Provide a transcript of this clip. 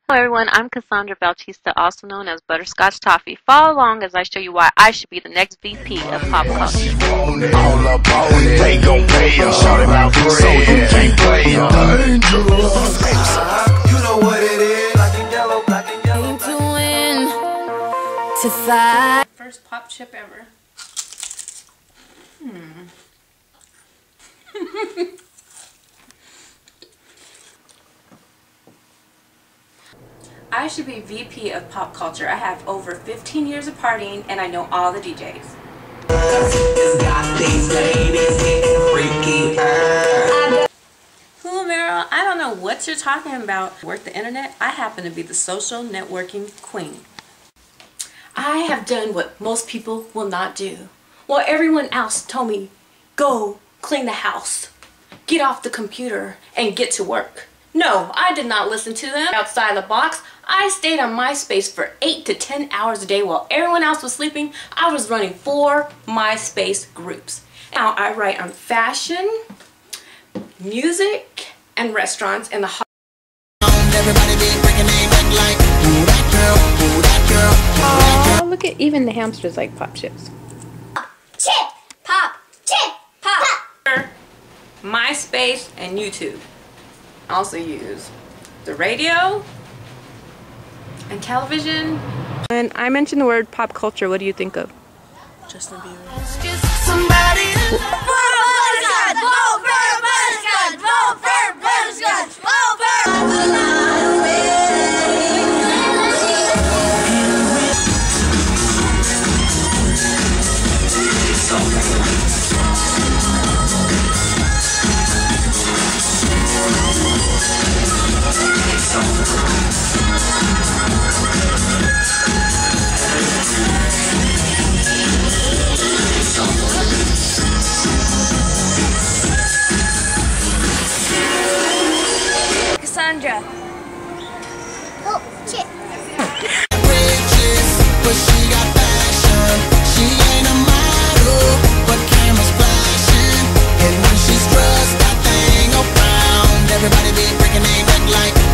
Hello everyone, I'm Cassandra Bautista, also known as Butterscotch Toffee. Follow along as I show you why I should be the next VP of pop culture. They gon' pay us, shout about bread, so you can't play us. You know what it is, black and yellow, black and yellow. To win, to fight. First pop chip ever. I should be VP of pop culture. I have over 15 years of partying and I know all the DJs. Who, Meryl? I don't know what you're talking about. Work the internet? I happen to be the social networking queen. I have done what most people will not do. Well, everyone else told me, go clean the house, get off the computer, and get to work. No, I did not listen to them. Outside the box, I stayed on MySpace for 8 to 10 hours a day while everyone else was sleeping. I was running 4 MySpace groups. Now I write on fashion, music, and restaurants in the hot. Oh, look at even the hamsters like Popchips. Chip, pop, chip, pop. MySpace and YouTube. I also use the radio and television. When I mention the word pop culture, what do you think of? Justin Bieber. Somebody vote for Butterscotch, vote for Butterscotch, vote for Cassandra. Oh, shit. But she got fashion. She ain't a model, but cameras flashing. And when she's dressed, that thing around, everybody be breaking their neck like.